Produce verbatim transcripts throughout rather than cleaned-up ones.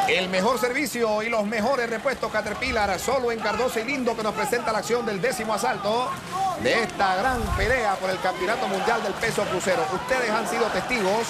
El mejor servicio y los mejores repuestos Caterpillar, solo en Cardoso y Lindo, que nos presenta la acción del décimo asalto de esta gran pelea por el Campeonato Mundial del Peso Crucero. Ustedes han sido testigos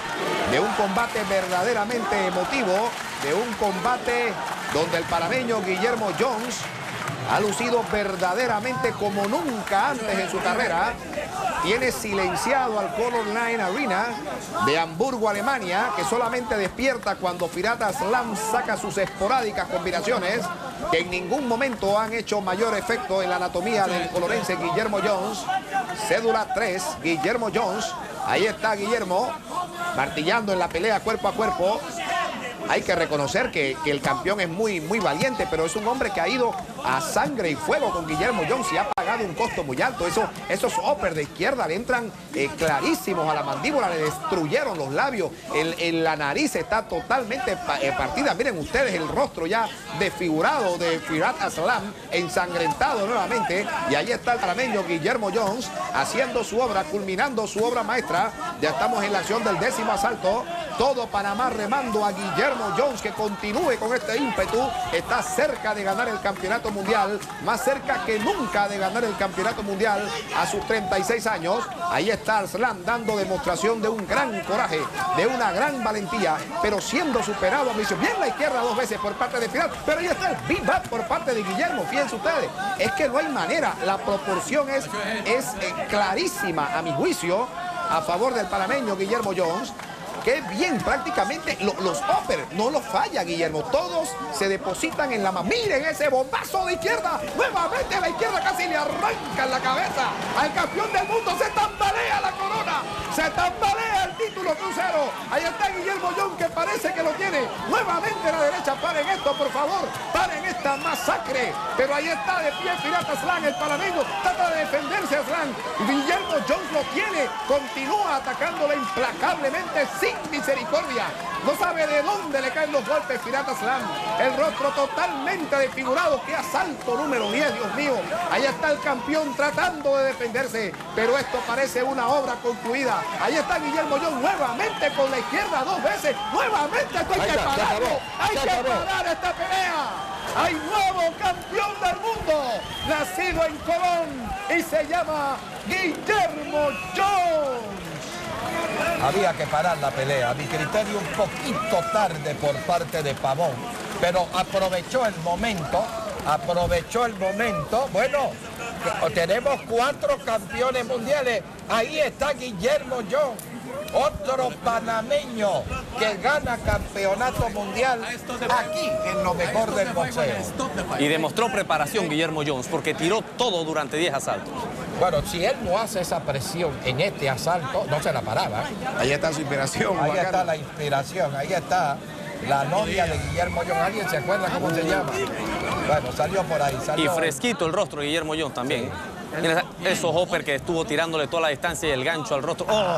de un combate verdaderamente emotivo, de un combate donde el panameño Guillermo Jones ha lucido verdaderamente como nunca antes en su carrera. Tiene silenciado al Color Line Arena de Hamburgo, Alemania, que solamente despierta cuando Firat Aslan saca sus esporádicas combinaciones, que en ningún momento han hecho mayor efecto en la anatomía del colorense Guillermo Jones. Cédula tres, Guillermo Jones. Ahí está Guillermo, martillando en la pelea cuerpo a cuerpo. Hay que reconocer que, que el campeón es muy, muy valiente, pero es un hombre que ha ido a sangre y fuego con Guillermo Jones y ha pagado un costo muy alto. Eso, esos uppers de izquierda le entran eh, clarísimos a la mandíbula, le destruyeron los labios, el, el, la nariz está totalmente pa, eh, partida. Miren ustedes el rostro ya desfigurado de Firat Aslan, ensangrentado nuevamente. Y ahí está el panameño Guillermo Jones haciendo su obra, culminando su obra maestra. Ya estamos en la acción del décimo asalto. Todo Panamá remando a Guillermo Jones, que continúe con este ímpetu. Está cerca de ganar el campeonato mundial, más cerca que nunca de ganar el campeonato mundial a sus treinta y seis años. Ahí está Aslan dando demostración de un gran coraje, de una gran valentía, pero siendo superado a misión. Bien la izquierda dos veces por parte de Firat, pero ahí está el big bat por parte de Guillermo. Fíjense ustedes, es que no hay manera, la proporción es, es eh, clarísima a mi juicio a favor del panameño Guillermo Jones. Qué bien, prácticamente lo, los uppers no los falla Guillermo, todos se depositan en la mano. Miren ese bombazo de izquierda, nuevamente a la izquierda casi le arranca en la cabeza al campeón del mundo. Se tambalea la corona, se tambalea el título crucero. Ahí está Guillermo Jones, que parece que lo tiene nuevamente a la derecha. Paren esto, por favor, paren esta masacre. Pero ahí está de pie Firat Aslan, el panameño, trata de defenderse Aslan. Guillermo Jones lo tiene, continúa atacándole implacablemente sin misericordia. No sabe de dónde le caen los golpes Firat Aslan. El rostro totalmente desfigurado. ¡Qué asalto número diez, Dios mío! Ahí está el campeón tratando de defenderse, pero esto parece una obra concluida. Ahí está Guillermo Jones nuevamente con la izquierda dos veces. Nuevamente esto hay que pararlo. Hay que parar esta pelea. Hay nuevo campeón del mundo, nacido en Colón, y se llama Guillermo Jones. Había que parar la pelea, a mi criterio un poquito tarde por parte de Pavón, pero aprovechó el momento, aprovechó el momento. Bueno, tenemos cuatro campeones mundiales. Ahí está Guillermo Jones, otro panameño que gana campeonato mundial aquí en lo mejor del boxeo. Y demostró preparación Guillermo Jones, porque tiró todo durante diez asaltos. Bueno, si él no hace esa presión en este asalto, no se la paraba. Ahí está su inspiración. Ahí bacana. está la inspiración, ahí está la novia de Guillermo Jones. ¿Alguien se acuerda cómo se llama? Bueno, salió por ahí. Salió... Y fresquito el rostro de Guillermo Jones también. Sí. Mira esos hoppers que estuvo tirándole toda la distancia y el gancho al rostro. ¡Oh!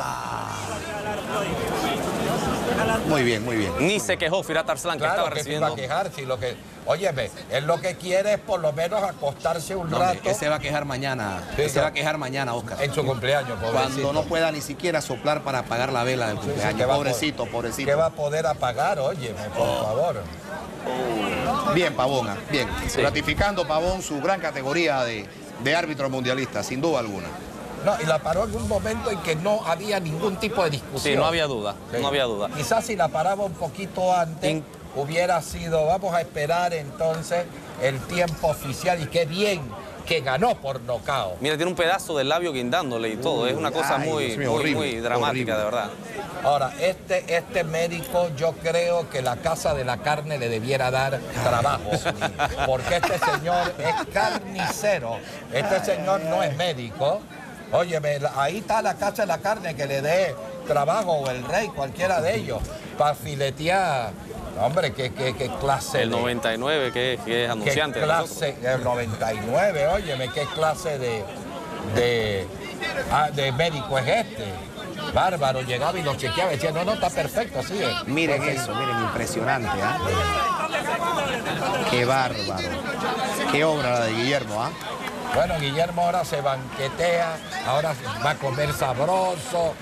Muy bien, muy bien. Ni se quejó Firat Aslan, que claro, estaba que recibiendo. Se iba a quejar, si lo que... Óyeme, él lo que quiere es por lo menos acostarse un no, rato. Él se va a quejar mañana. Sí, él se va a quejar mañana, Oscar. En su cumpleaños, pobrecito. Cuando no pueda ni siquiera soplar para apagar la vela del cumpleaños. Sí, sí, pobrecito, poder, pobrecito. ¿Qué va a poder apagar? Óyeme, por oh. favor. Bien, Pavón, bien. Sí. Ratificando Pavón su gran categoría de, de árbitro mundialista, sin duda alguna. No, y la paró en un momento en que no había ningún tipo de discusión. Sí, no había duda, sí. no había duda. Quizás si la paraba un poquito antes, In... hubiera sido, vamos a esperar entonces el tiempo oficial, y qué bien que ganó por nocaut. Mira, tiene un pedazo del labio guindándole y todo, Uy, es una cosa ay, muy, mío, muy, horrible, muy dramática, horrible. De verdad. Ahora, este, este médico, yo creo que la Casa de la Carne le debiera dar trabajo, porque este señor es carnicero, este señor no es médico. Óyeme, ahí está la Casa de la Carne, que le dé trabajo, o el Rey, cualquiera de ellos, para filetear. Hombre, qué, qué, qué clase el noventa y nueve, que es, que es anunciante. Qué clase, el noventa y nueve, óyeme, qué clase de, de, de médico es este. Bárbaro, llegaba y lo chequeaba y decía, no, no, está perfecto, así es. Miren Porque... eso, miren, impresionante, ¿ah? ¿eh? Qué bárbaro. Qué obra la de Guillermo, ¿ah? ¿eh? Bueno, Guillermo ahora se banquetea, ahora va a comer sabroso,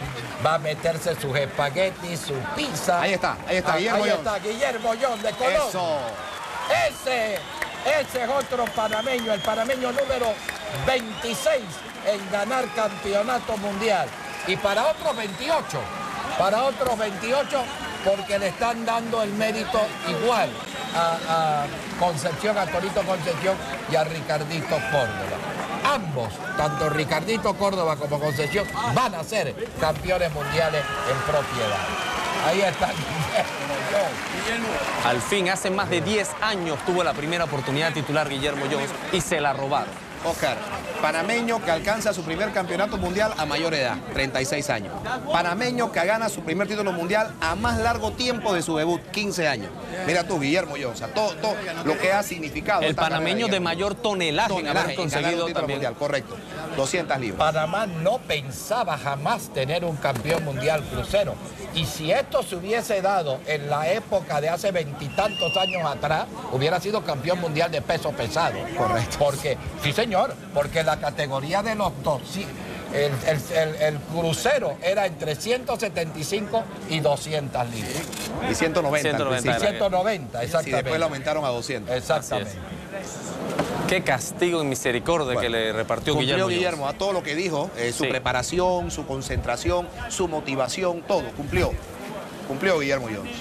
va a meterse sus espaguetis, su pizza. Ahí está, ahí está, Ah, Guillermo ahí Jones. está, Guillermo Jones de Colón. Eso. Ese, ese es otro panameño, el panameño número veintiséis en ganar campeonato mundial. Y para otros veintiocho, para otros veintiocho, porque le están dando el mérito igual a, a Concepción, a Torito Concepción y a Ricardito Córdoba. Ambos, tanto Ricardito Córdoba como Concepción, van a ser campeones mundiales en propiedad. Ahí está Guillermo Jones. Al fin, hace más de diez años tuvo la primera oportunidad de titular Guillermo Jones y se la robaron. Oscar, panameño que alcanza su primer campeonato mundial a mayor edad, treinta y seis años. Panameño que gana su primer título mundial a más largo tiempo de su debut, quince años. Mira tú, Guillermo Jones, todo, todo lo que ha significado. El esta carrera panameño de mayor tonelaje, tonelaje en haber en ganar un conseguido título también. mundial, correcto, doscientas libras. Panamá no pensaba jamás tener un campeón mundial crucero. Y si esto se hubiese dado en la época de hace veintitantos años atrás, hubiera sido campeón mundial de peso pesado. Correcto. Porque, sí señor, porque la categoría de los dos, sí, el, el, el, el crucero era entre ciento setenta y cinco y doscientas libras. Y ciento noventa. ciento noventa al era. principio. ciento noventa, Y exactamente. después lo aumentaron a doscientos. Exactamente. Qué castigo y misericordia Bueno, que le repartió Cumplió Guillermo, Guillermo, Jones. a todo lo que dijo, eh, su Sí. preparación, su concentración, su motivación, todo, cumplió. Cumplió Guillermo Jones.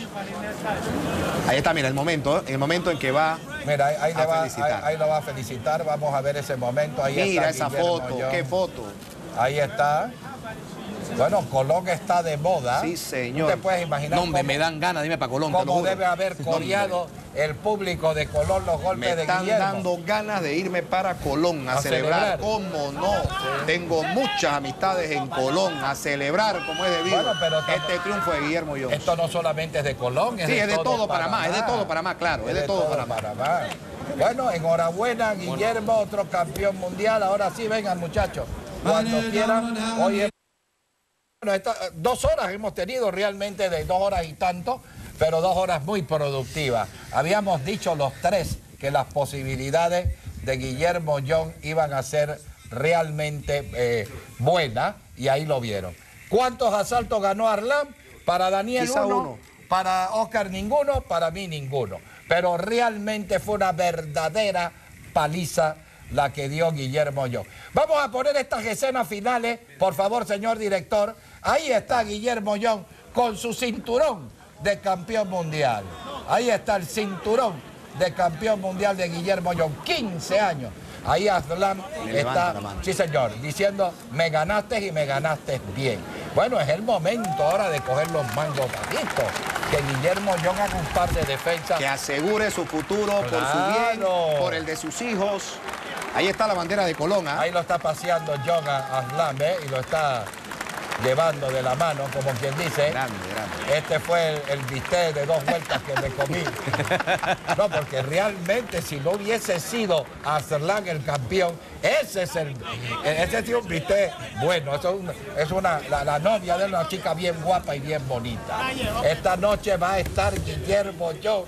Ahí está, mira, el momento, ¿eh? el momento en que va Mira, ahí, ahí a le va, ahí, felicitar. ahí lo va a felicitar. Vamos a ver ese momento. Ahí Mira está esa Guillermo foto, Jones. qué foto. Ahí está. Bueno, Colón está de moda. Sí, señor. Tú te puedes imaginar No, me, cómo, me dan ganas, dime para Colón. te lo cómo juro. debe haber No, coreado el público de Colón los golpes Me de están Guillermo. dando ganas de irme para Colón a, A celebrar. celebrar. ¿Cómo no? Tengo muchas amistades en Colón a celebrar como es debido. Bueno, pero tam- este triunfo de Guillermo Jones. Esto no solamente es de Colón, es Sí, de, es de todo, todo Panamá, es de todo Panamá, claro, es de todo Panamá. Bueno, enhorabuena, Guillermo, otro campeón mundial. Ahora sí, vengan, muchachos. Cuando quieran, hoy es... Bueno, esta- dos horas hemos tenido realmente, de dos horas y tanto, pero dos horas muy productivas. Habíamos dicho los tres que las posibilidades de Guillermo Jones iban a ser realmente eh, buenas, y ahí lo vieron. ¿Cuántos asaltos ganó Arlán? Para Daniel Quizá uno, uno. para Oscar ninguno, para mí ninguno. Pero realmente fue una verdadera paliza la que dio Guillermo Jones. Vamos a poner estas escenas finales, por favor, señor director. Ahí está Guillermo Jones con su cinturón de campeón mundial. Ahí está el cinturón de campeón mundial de Guillermo Jones, quince años. Ahí Aslan Le levanta está, la mano. sí señor, diciendo, me ganaste y me ganaste bien. Bueno, es el momento ahora de coger los mangos bajitos. Que Guillermo Jones haga un par de defensas. Que asegure su futuro por su bien, Claro. por el de sus hijos. Ahí está la bandera de Colón, ¿ah? Ahí lo está paseando John a Aslan, ¿eh? Y lo está llevando de la mano, como quien dice. Grande, grande. Este fue el, el bistec de dos vueltas que me comí. No, porque realmente si no hubiese sido Aslan el campeón, ese es el, ese es un bistec bueno. Eso es, un- es una, la, la novia de una chica bien guapa y bien bonita. Esta noche va a estar Guillermo Jones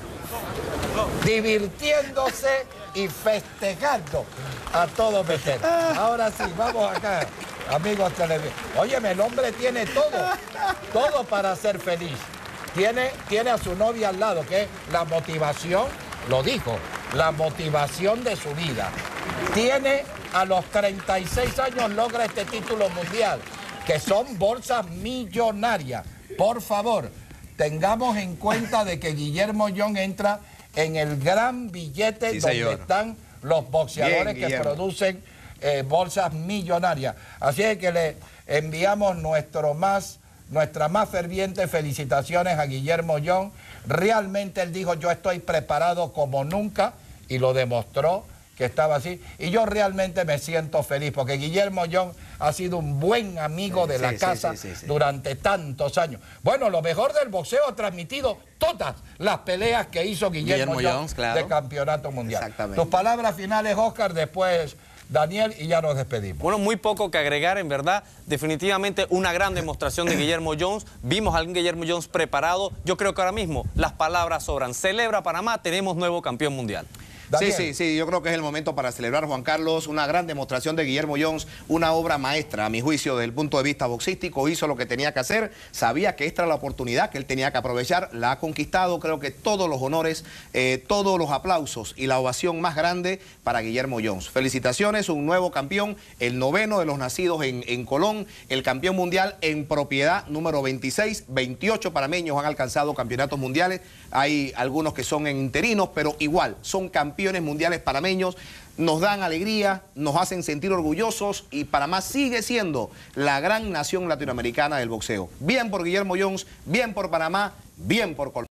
divirtiéndose y festejando a todo meter. Ahora sí, vamos acá, amigos televidentes. Óyeme, el hombre tiene todo, todo para ser feliz. Tiene, tiene a su novia al lado, que es la motivación, lo dijo, la motivación de su vida. Tiene a los treinta y seis años, logra este título mundial, que son bolsas millonarias. Por favor, tengamos en cuenta de que Guillermo Jones entra en el gran billete Sí, donde señor. están los boxeadores Bien, que Guillermo. producen eh, bolsas millonarias. Así es que le enviamos nuestro más, nuestras más fervientes felicitaciones a Guillermo Jones. Realmente él dijo, yo estoy preparado como nunca, y lo demostró que estaba así. Y yo realmente me siento feliz, porque Guillermo Jones ha sido un buen amigo de Sí, la sí, casa sí, sí, sí. durante tantos años. Bueno, lo mejor del boxeo ha transmitido todas las peleas que hizo Guillermo, Guillermo Jones, Jones, claro. de campeonato mundial. Exactamente. Tus palabras finales, Oscar, después Daniel, y ya nos despedimos. Bueno, muy poco que agregar, en verdad. Definitivamente una gran demostración de Guillermo Jones. Vimos a un Guillermo Jones preparado. Yo creo que ahora mismo las palabras sobran. Celebra Panamá, tenemos nuevo campeón mundial. Daniel. Sí, sí, sí, yo creo que es el momento para celebrar, Juan Carlos, una gran demostración de Guillermo Jones, una obra maestra, a mi juicio, desde el punto de vista boxístico, hizo lo que tenía que hacer, sabía que esta era la oportunidad que él tenía que aprovechar, la ha conquistado, creo que todos los honores, eh, todos los aplausos y la ovación más grande para Guillermo Jones. Felicitaciones, un nuevo campeón, el noveno de los nacidos en, en Colón, el campeón mundial en propiedad número veintiséis, veintiocho panameños han alcanzado campeonatos mundiales, hay algunos que son en interinos, pero igual, son campeones mundiales panameños, nos dan alegría, nos hacen sentir orgullosos y Panamá sigue siendo la gran nación latinoamericana del boxeo. Bien por Guillermo Jones, bien por Panamá, bien por Colombia.